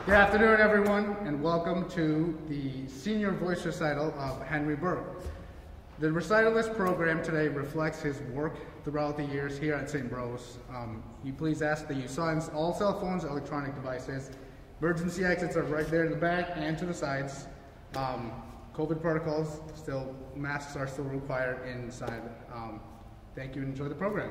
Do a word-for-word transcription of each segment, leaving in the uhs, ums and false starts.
Good afternoon, everyone, and welcome to the senior voice recital of Henry Burke. The recitalist program today reflects his work throughout the years here at Saint Rose. Um, you please ask that you silence all cell phones and electronic devices. Emergency exits are right there in the back and to the sides. Um, COVID protocols, still, masks are still required inside. Um, thank you and enjoy the program.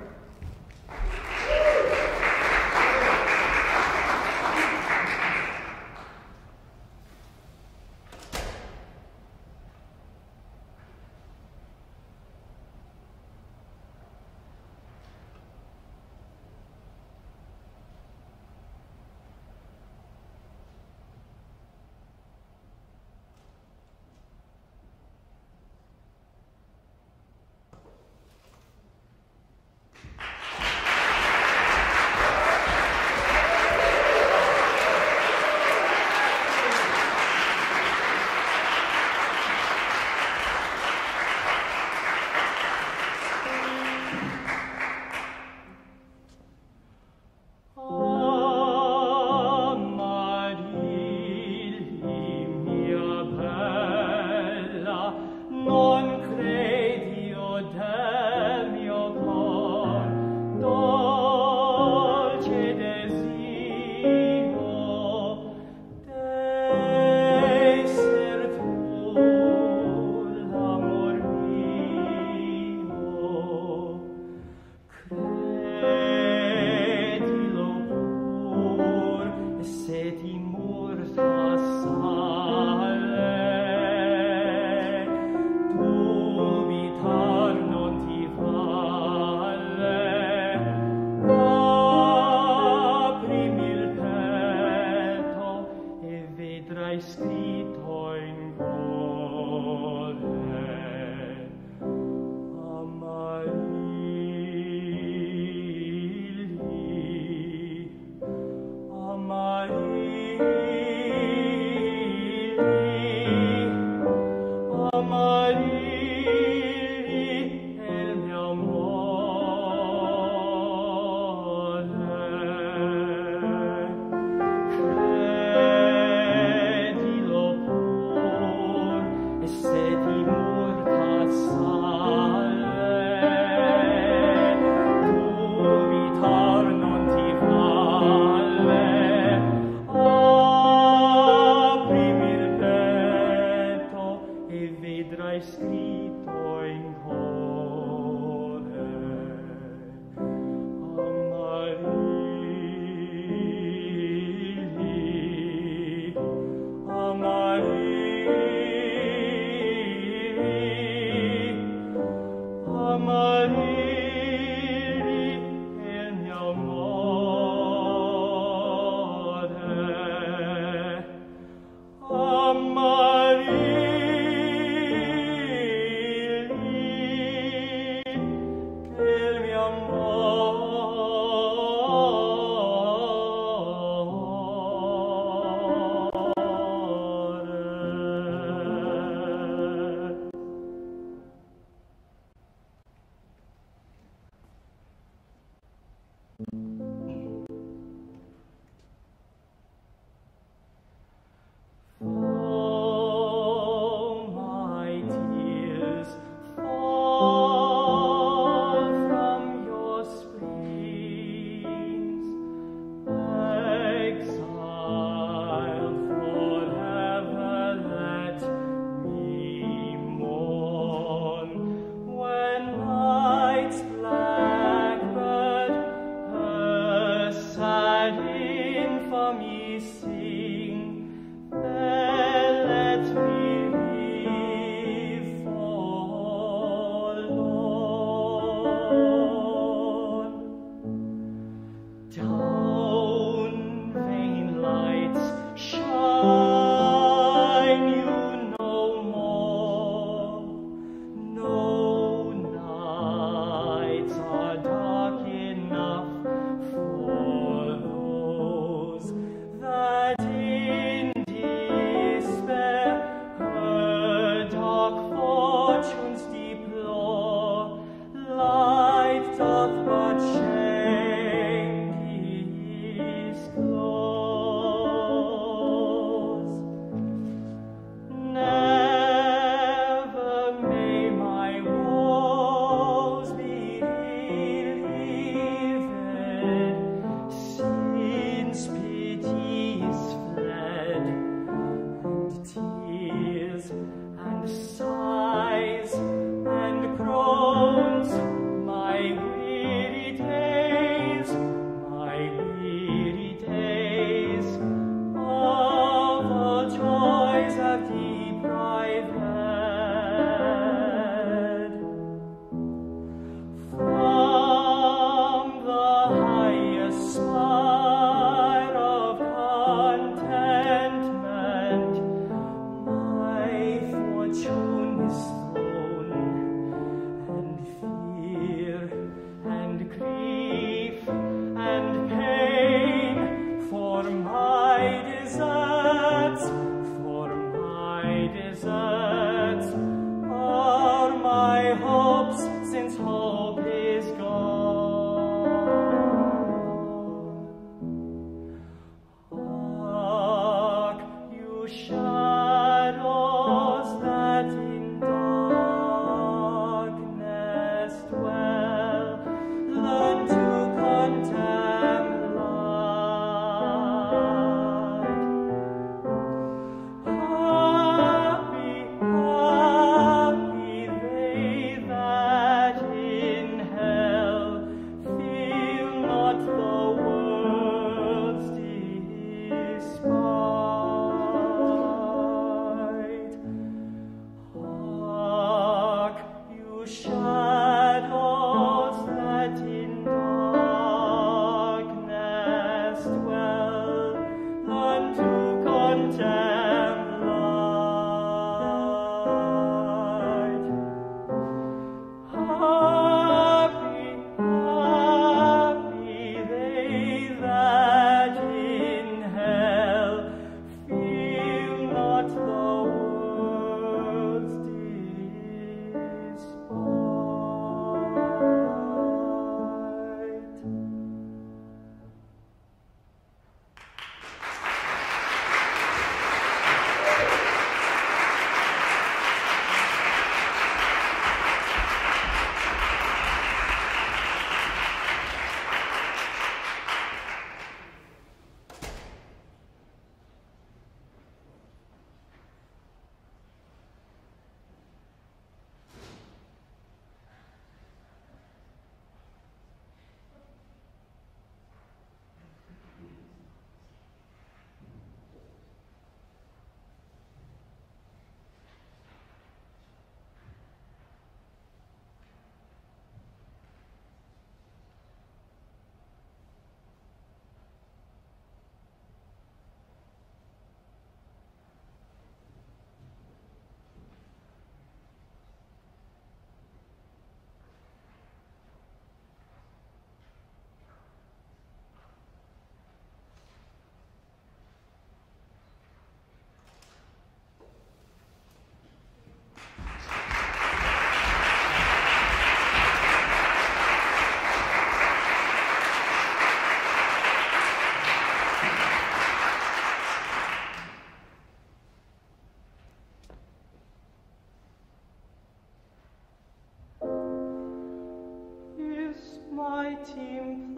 team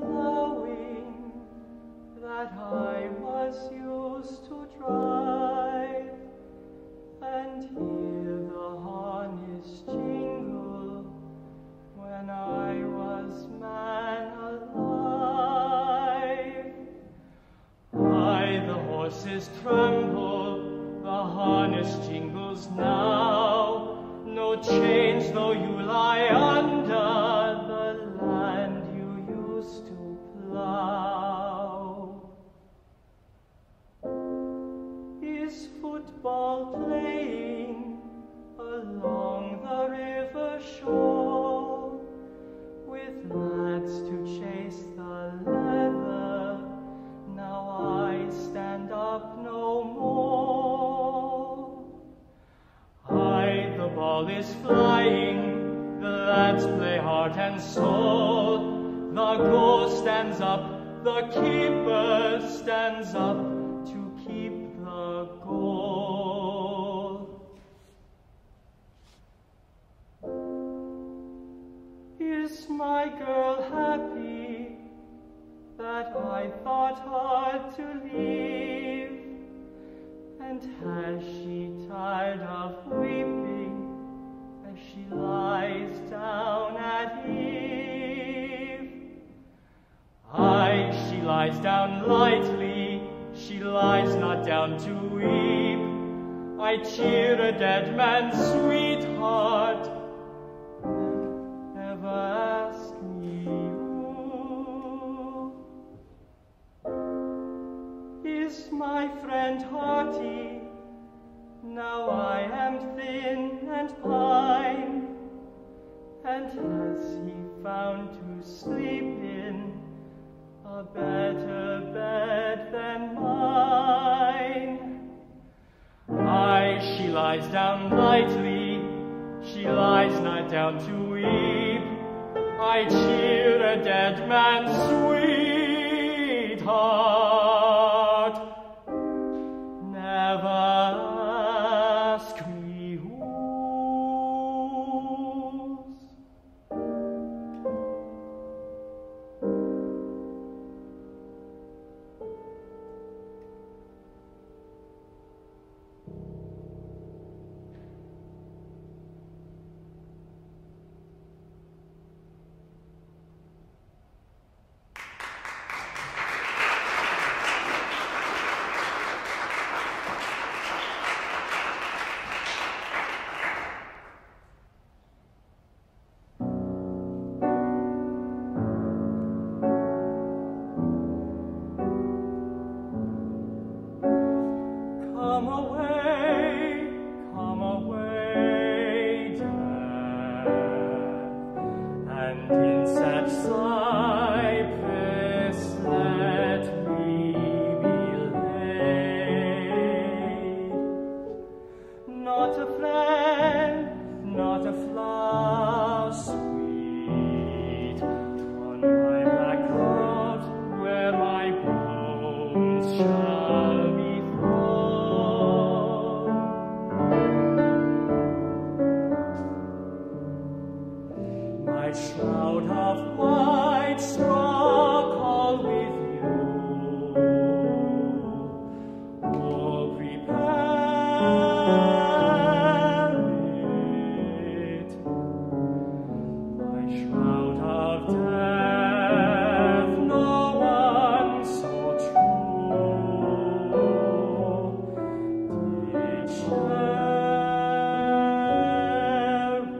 plowing that I was used to drive, and hear the harness jingle when I was man alive. Aye, the horses tremble, the harness jingles now, no change though you lie under the land you used to plow. Is football playing along the river shore, with lads to chase the leather? Now I stand up no more. Aye, the ball is flying, the lads play heart and soul. The goal stands up, the keeper stands up to keep the goal. Is my girl happy that I thought hard to leave? And has she tired of weeping as she lies down at lies down lightly, she lies not down to weep. I cheer a dead man's sweetheart, never ask me who. Is my friend hearty? Now I am thin and pine, and has he found to sleep in a better bed than mine? Aye, she lies down lightly, she lies not down to weep. I cheer a dead man's sweetheart, never ask me whose. Come away, come away, death, and in sad cypress let me be laid. Not a friend, not a flower sweet, on my black coat where my bones shall be thrown. My shroud of white straw call with you. Oh, prepare it. My shroud of death, no one so true did share it.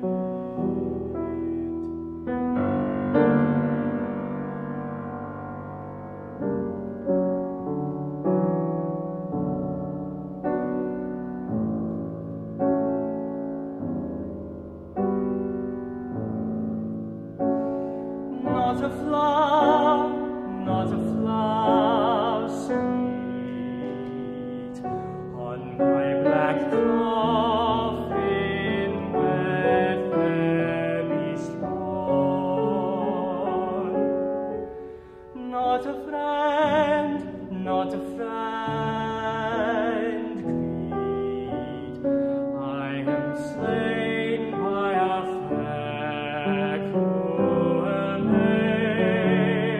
Not a flower, not a flower sweet, on my black coffin where there is thrown. Not a friend, not a friend greet. I am slain by a fair cruel maid.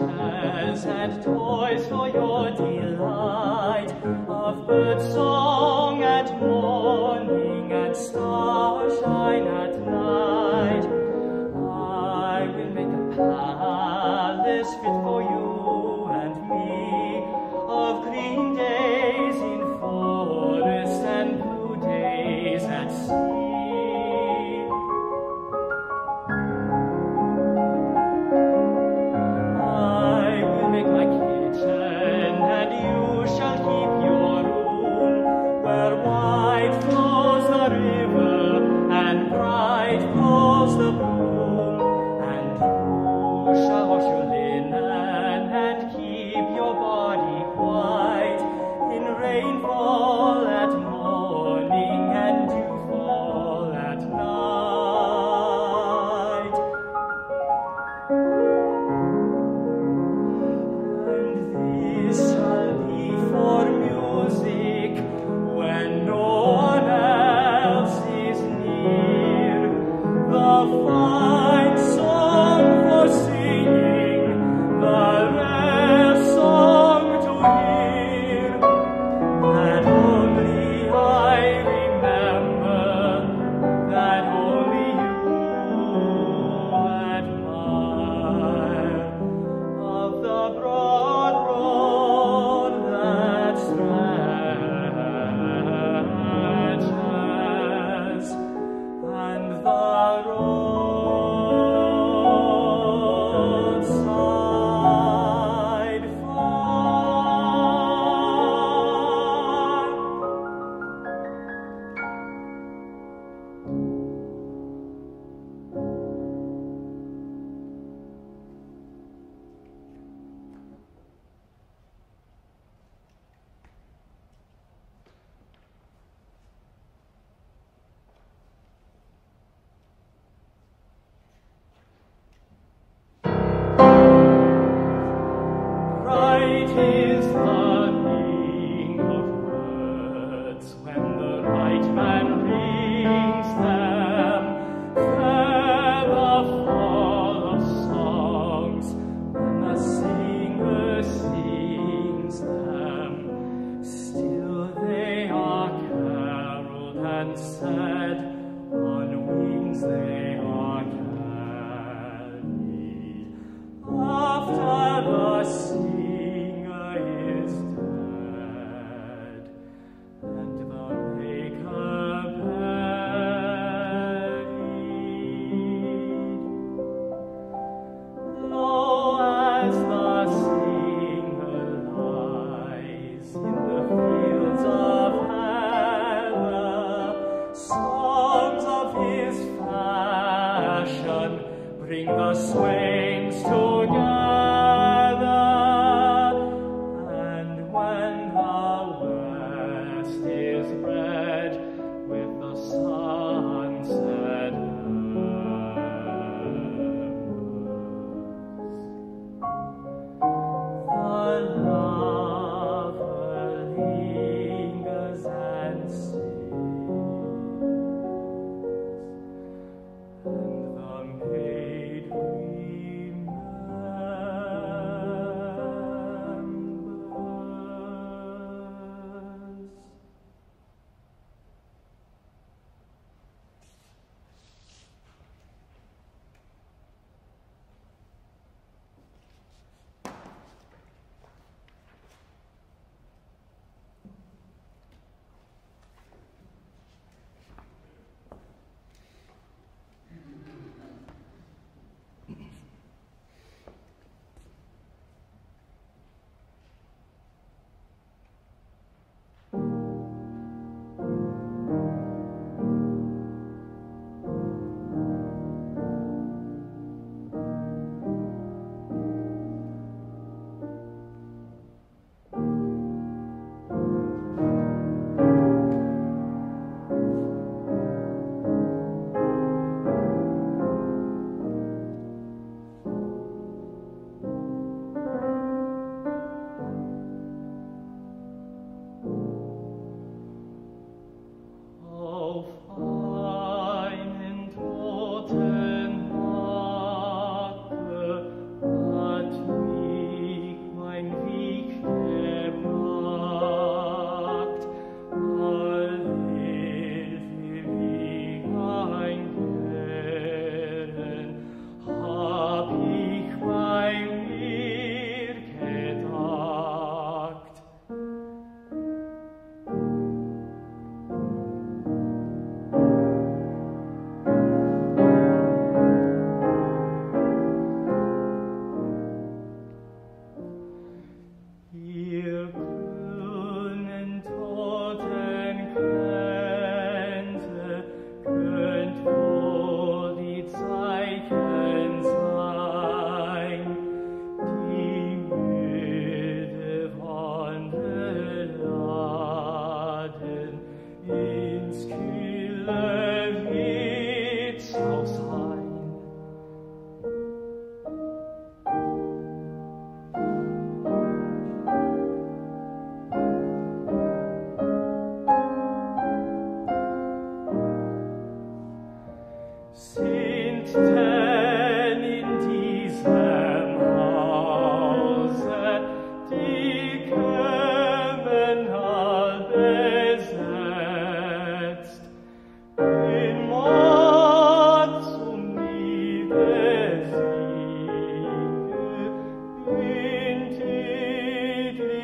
riches and toys for your delight, of bird song at morning and starshine at night. I will make a palace fit for you and me, of green days in forest and blue days at sea. I will make my kitchen, and you shall keep your room, where wide flows the river and bright falls the bloom, and you shall wash your linen and keep your body white, in rainfall at morning and dewfall at night. And this shall be for music when no one else is near, the fine song for singing, the rare song to hear, that only I remember, that only you admire, of the broad road that stretches, and the roadside far. Bright is the ring of words when the right man rings them, fair the fall of songs when the singer sings them. Still they are caroled and said, on wings they are carried. After the singer is dead, and the maker buried, lo, as the singer lies in the fields of heather, songs of his fashion bring the swains together, and when the west is red with the sunset embers,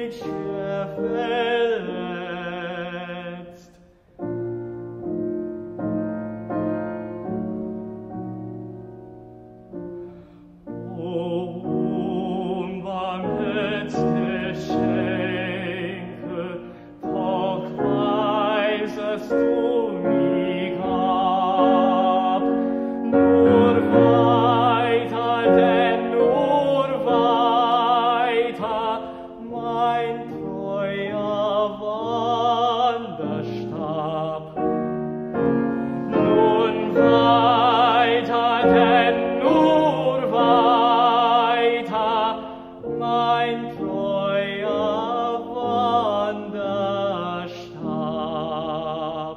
Mädchen verletzt. O unbarmherzige Schenke, doch weisest du mich ab, nur weiter, denn nur weiter, mein treuer Wanderstab. Nun weiter, denn nur weiter, mein treuer Wanderstab.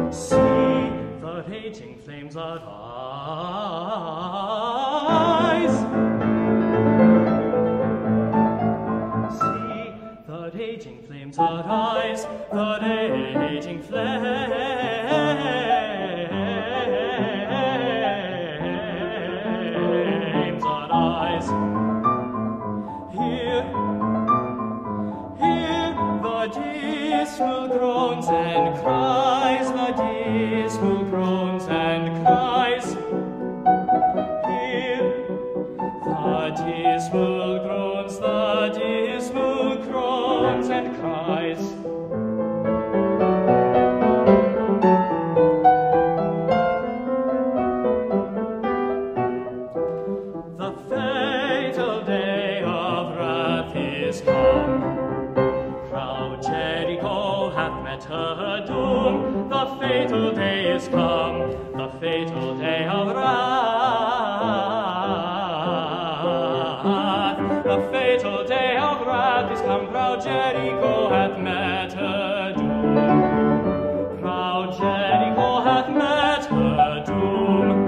See, the raging flames arise. See, the raging flames arise, the raging flames arise. Hear, hear the dismal groans and cries, the dismal groans and cries. Hear the dismal groans, the dismal groans and cries. The fatal day of wrath is come. Proud Jericho hath met her doom. The fatal day is come, the fatal day of wrath. The fatal day of wrath is come. Proud Jericho hath met her doom. Proud Jericho hath met her doom.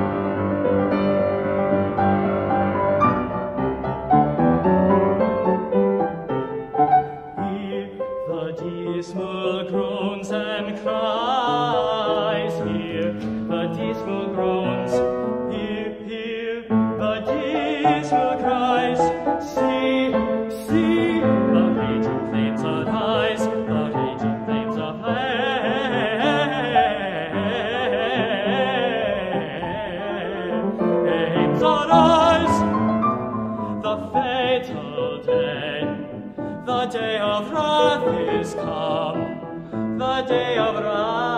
Dismal groans and cries, hear the dismal groans, hear, hear the dismal cries. See, see the raging flames arise, the raging flames of flames arise. The fatal day, the day of wrath is come, the day of wrath.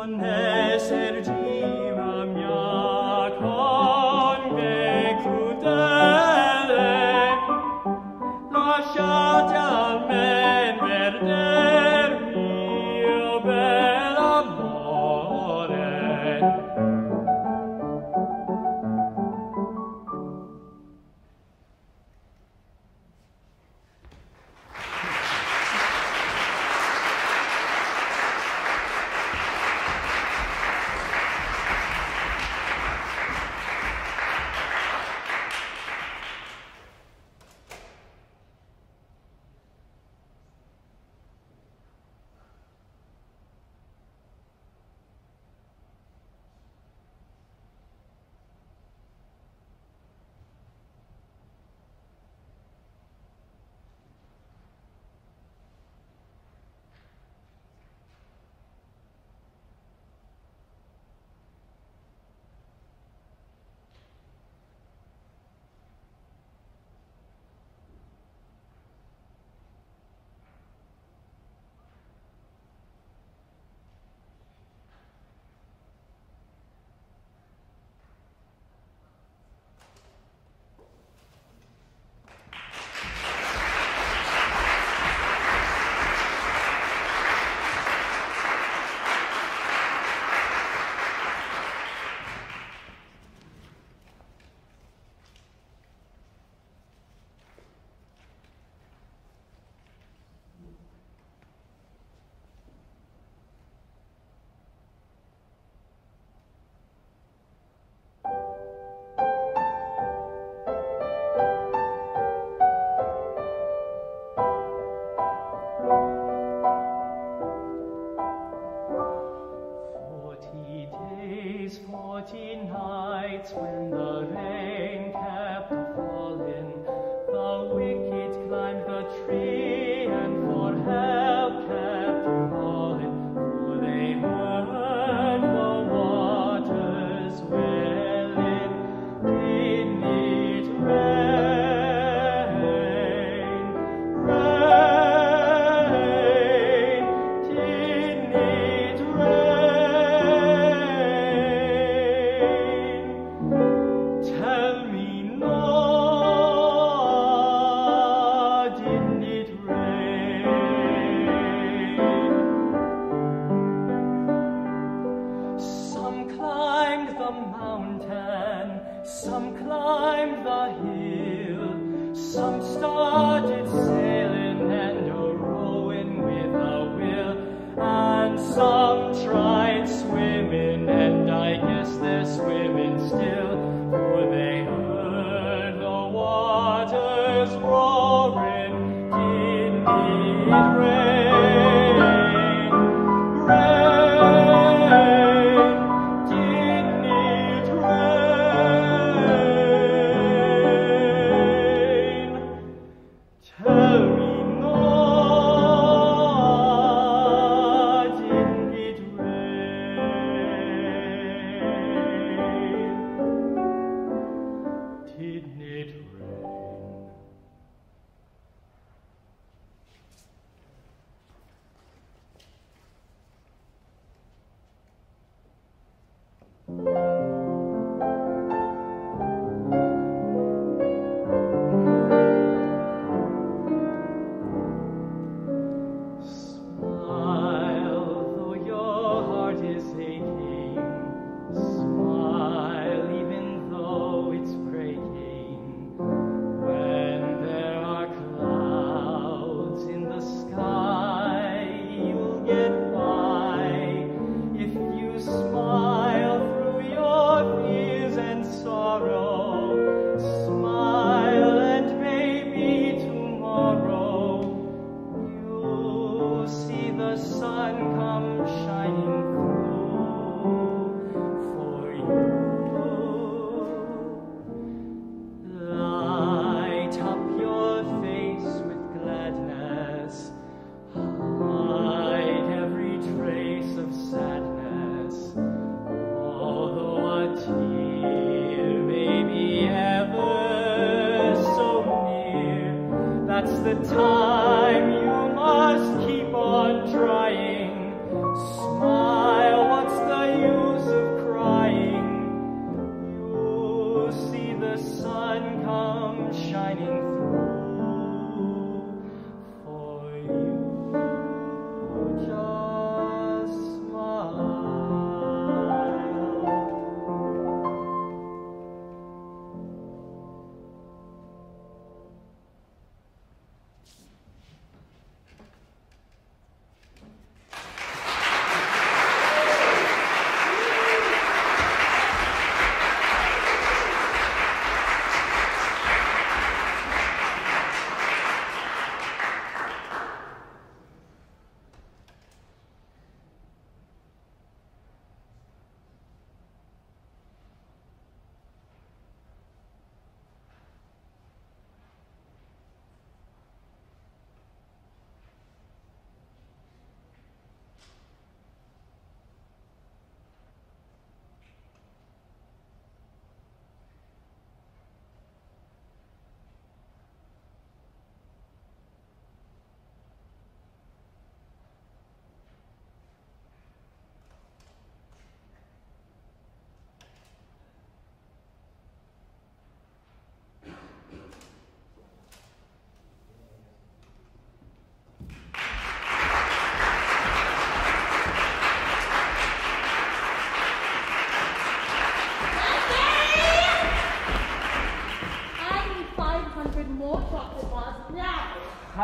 Time you must keep on trying. Smile, what's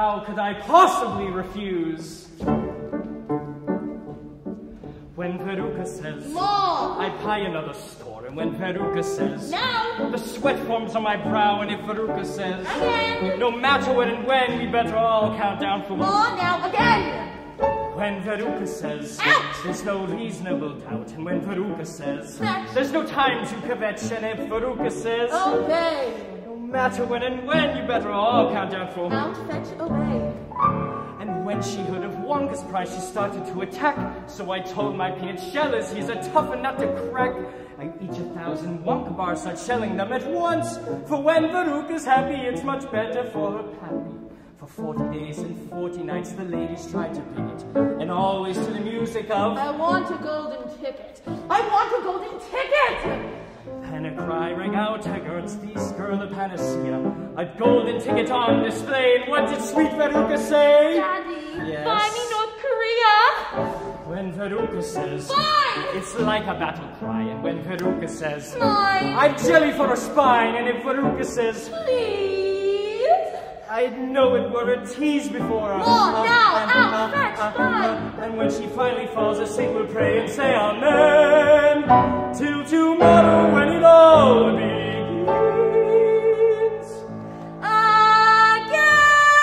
how could I possibly refuse? When Veruca says, More! I buy another store, and when Veruca says, No! the sweat forms on my brow, and if Veruca says, Again! no matter when and when, we better all count down for More now, again! When Veruca says, Out! there's no reasonable doubt, and when Veruca says, Fetch! there's no time to kvetch, and if Veruca says, Obey! no matter when and when, you better all count down for Out, fetch, obey. And when she heard of Wonka's prize, she started to attack. So I told my Piancellas he's a tough nut to crack. I each a thousand Wonka bars, start shelling them at once. For when Veruca's happy, it's much better for her pappy. For forty days and forty nights, the ladies tried to pick it, and always to the music of, I want a golden ticket. I want a golden ticket! and a cry rang out, Haggards, these girl a panacea. A golden ticket on display, and what did sweet Veruca say? Daddy, Yes? buy me North Korea! When Veruca says, Buy! it's like a battle cry, and when Veruca says, Mine! I'm jelly for a spine, and if Veruca says, Please! I'd know it were a tease before her. More, now, out, fetch, buy! And when she finally falls asleep, we'll pray and say amen, till tomorrow when it all begins. Again!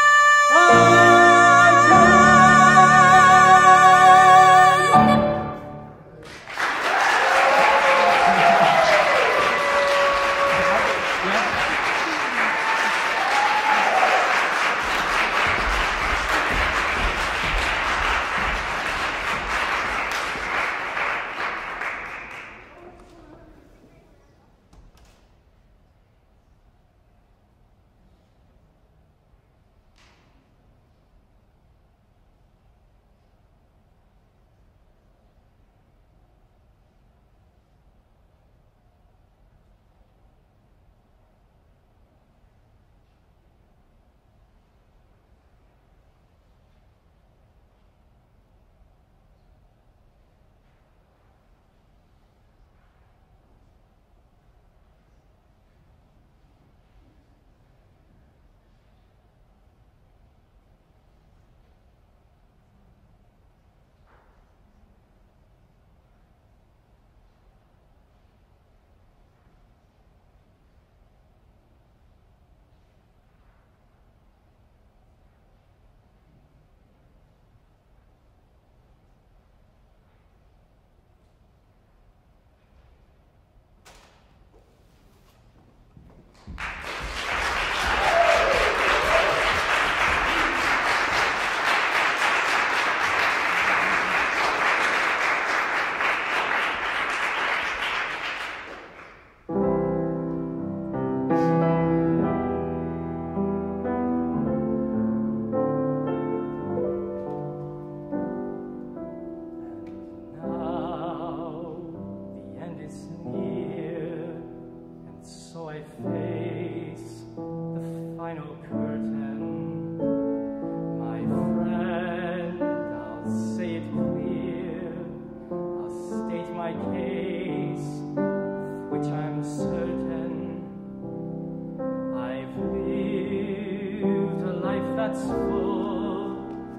that's full.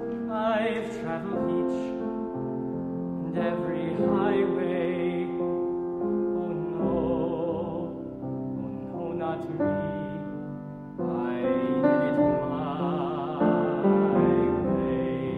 I've traveled each and every highway. Oh no, oh no, not me. I did it my way.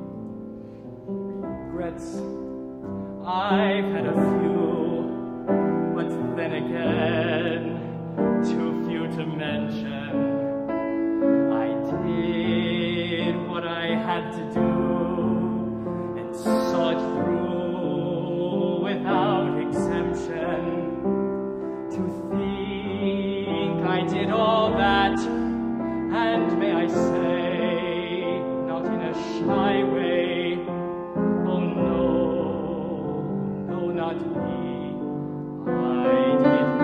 Regrets, I've had a few, but then again, too few to mention. I did what I had to do and saw it through without exemption. To think I did all that, and may I say, not in a shy way. Oh no, no, not me. I did it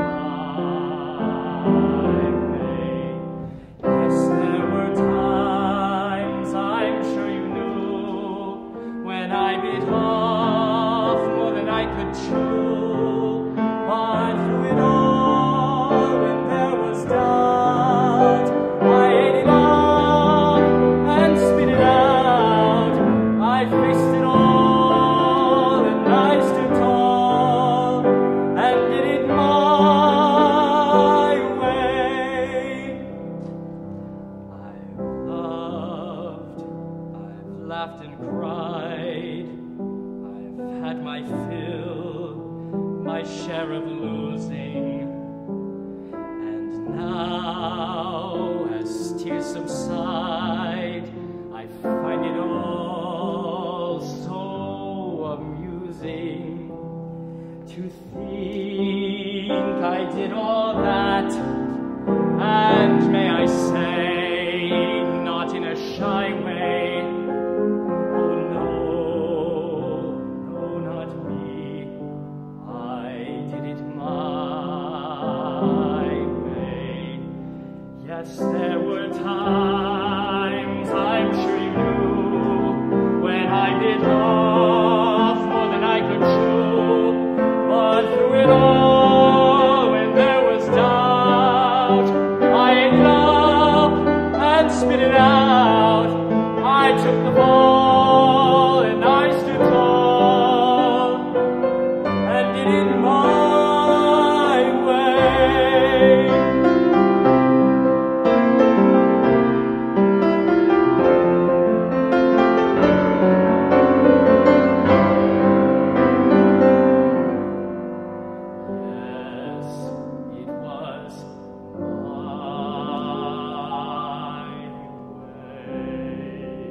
my way. Yes, there were times, I'm sure you knew, when I bit off more than I could chew. But through it all, when there was doubt, I ate it up my share of losing. And now, as tears subside, I find it all so amusing to think I did all that, and may I say, not in a shy way. Oh no, no, not me. I did it my way. Yes, there were times, I'm sure you knew, when I did laugh more than I could chew. But through it all, when there was doubt, I ate it up and spit it out. I took the fall and I stood tall and did it my way. Yes, it was my way.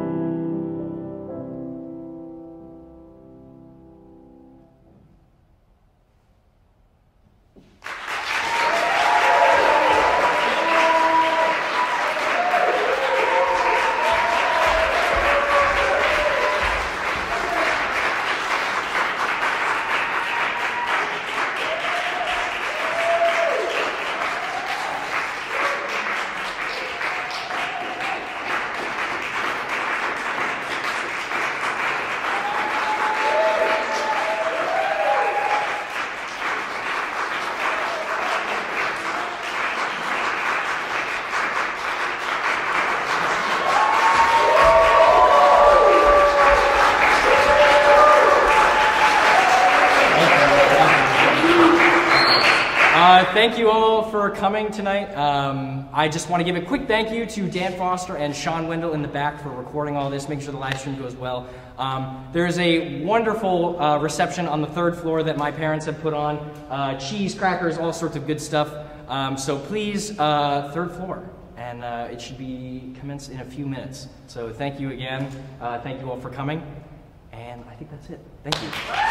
Uh, thank you all for coming tonight. Um, I just want to give a quick thank you to Dan Foster and Sean Wendell in the back for recording all this, making sure the live stream goes well. Um, there's a wonderful uh, reception on the third floor that my parents have put on. Uh, cheese, crackers, all sorts of good stuff. Um, so please, uh, third floor. And uh, it should be commenced in a few minutes. So thank you again. Uh, thank you all for coming. And I think that's it. Thank you.